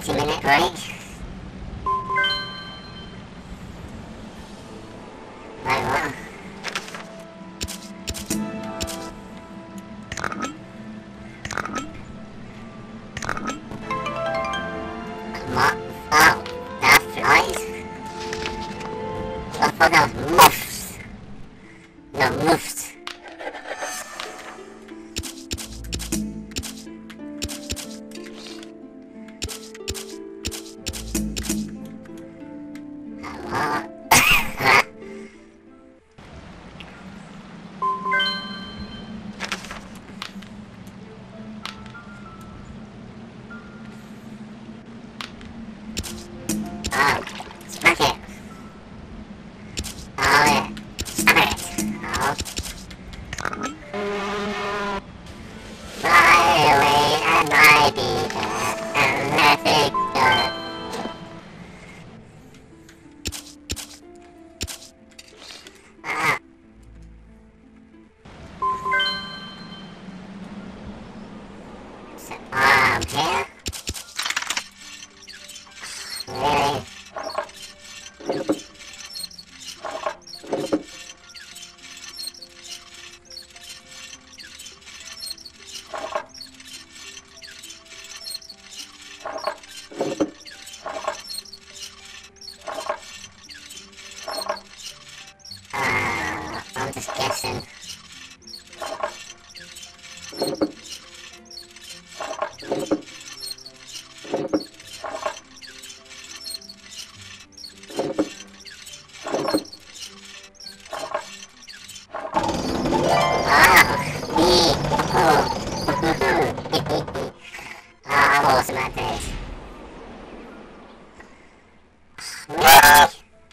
20-minute break. Right, well. What? Oh, that's flies? I thought that was moths. No, moths. Here? Really? I'm just guessing. I'm awesome at this. Really?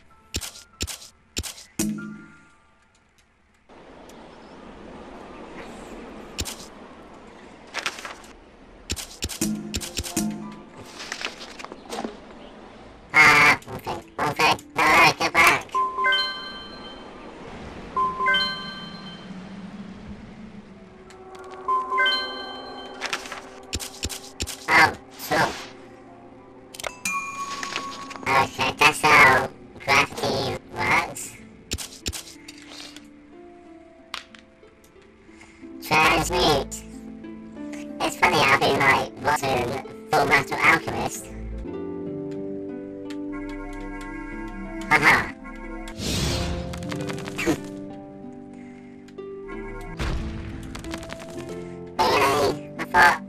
Okay, no, get back. Oh, so. Okay, that's how gravity works. Transmute. It's funny how being like, what's a full metal alchemist? Haha. Really? I thought...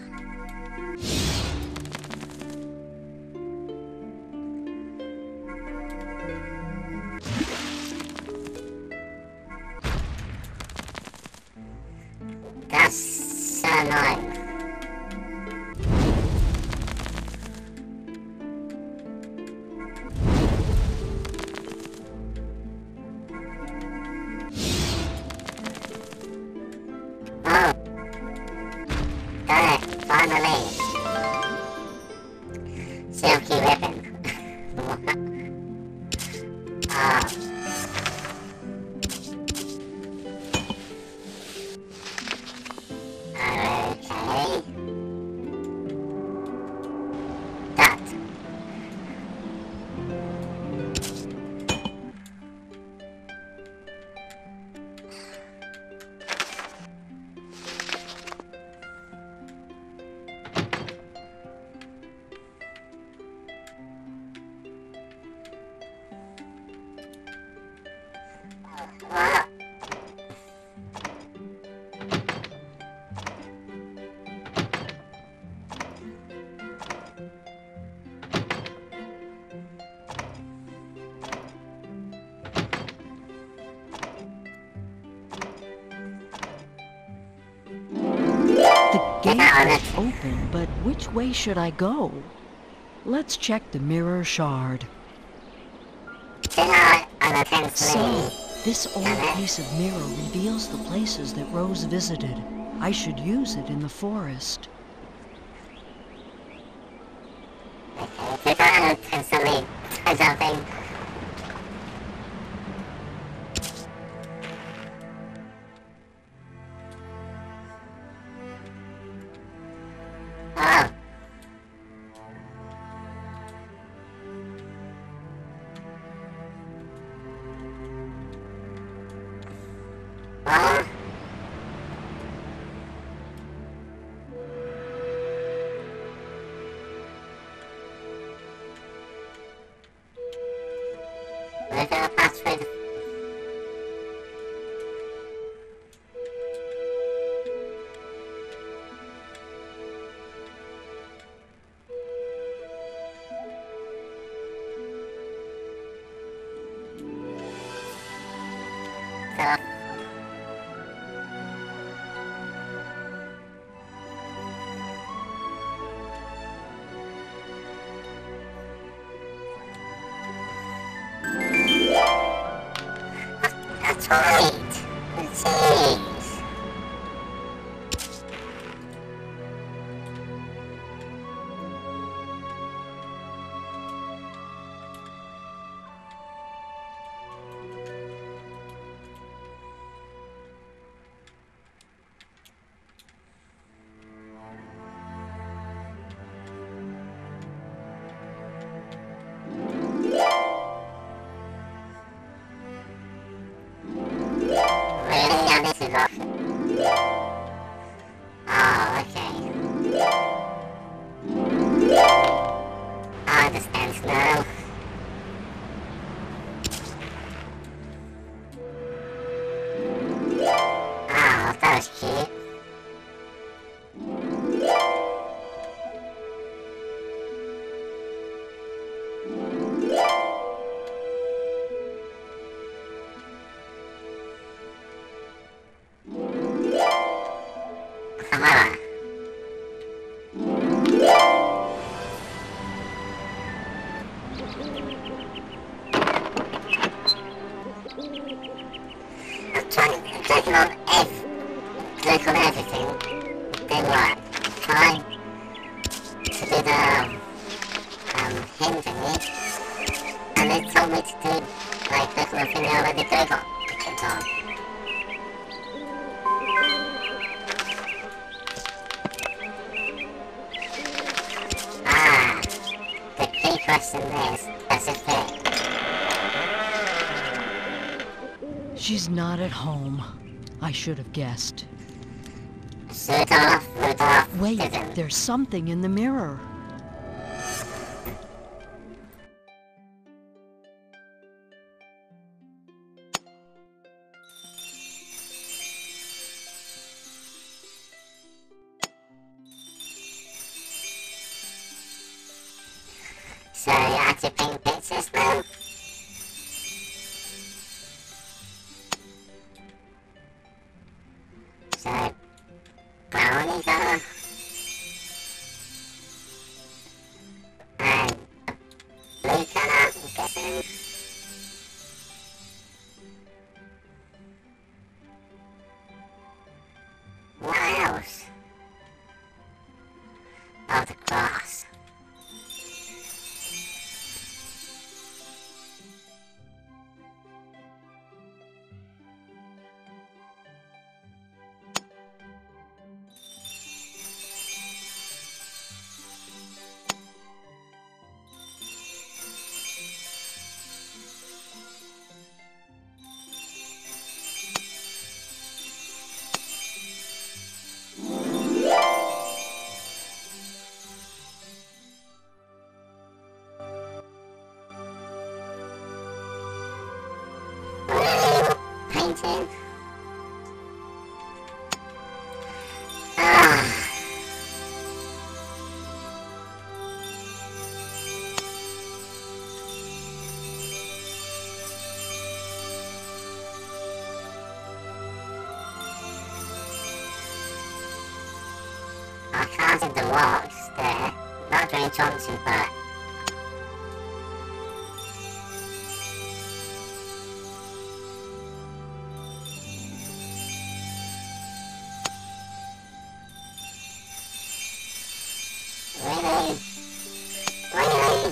That's so annoying. Oh. Got it, finally. Silky ribbon. Oh. Okay. That. What? The gate is open, but which way should I go? Let's check the mirror shard. So, this old piece of mirror reveals the places that Rose visited. I should use it in the forest. Click on it and suddenly try something. Oh. stuff. That's right! Jeez! Really? Yeah, this is awesome. Oh, okay. I understand now. Oh, that was cute. Haha. Clicking on everything. Then what? Try to do the hint thingy, and they told me to do like click on the thing I already clicked on. Ah, the key question is specific. She's not at home. I should have guessed. Rudolph Wait, didn't. there's something in the mirror. So you have to paint pictures now? So, brownie colour? And blue colour, I'm guessing? What else? Oh, the cross. Painting. Ah. I counted the rocks there. Not very Johnson, but really? Really?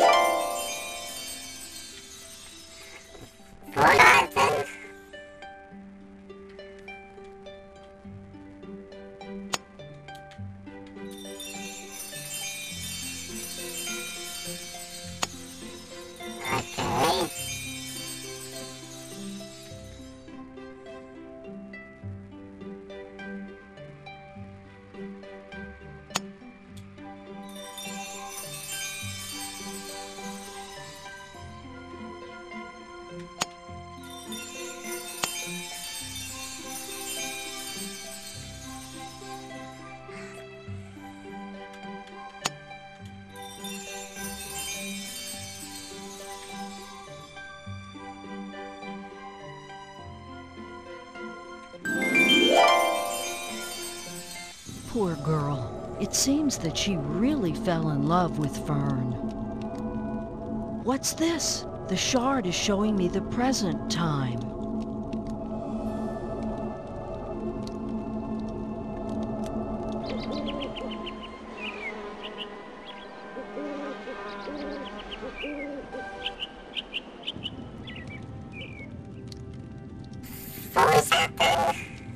For that then? poor girl. It seems that she really fell in love with Fern. What's this? The shard is showing me the present time. What was that thing?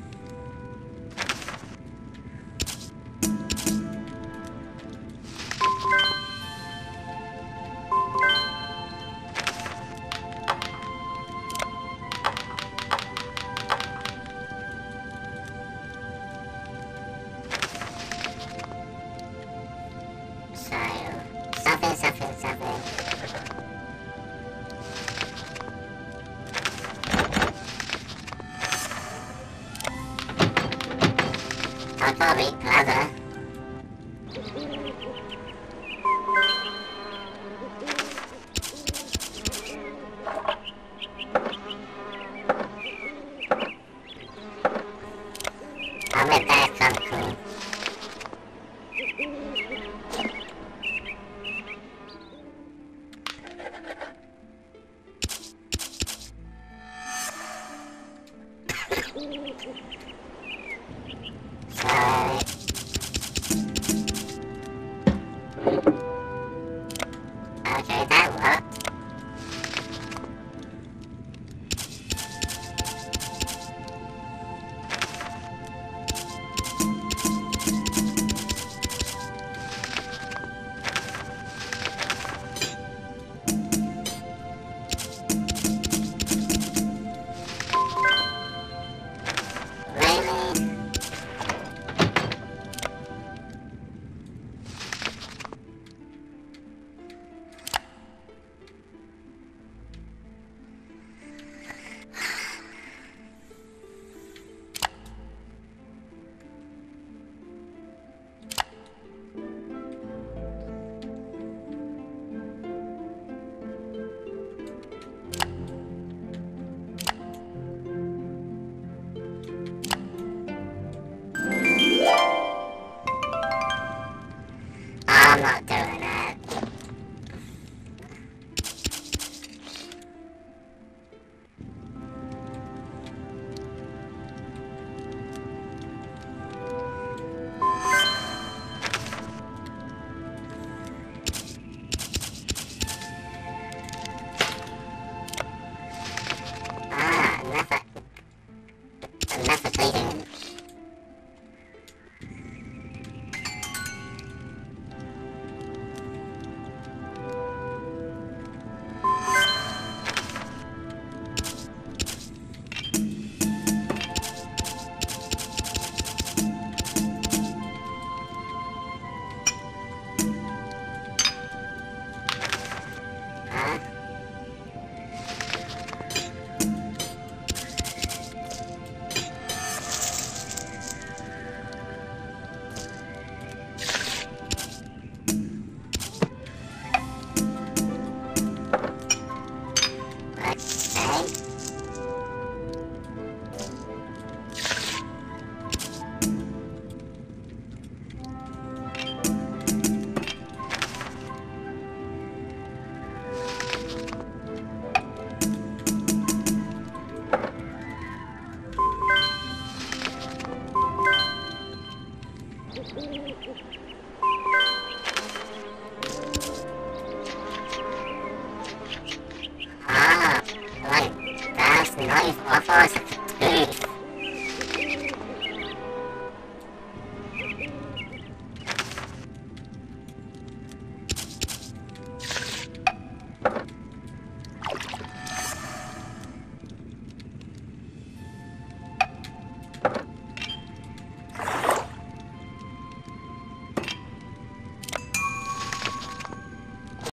Something. Probably plaza. I bet that's something cool. Okay, that worked. Really? I'm not doing that. Enough of bleeding. Like, that's nice.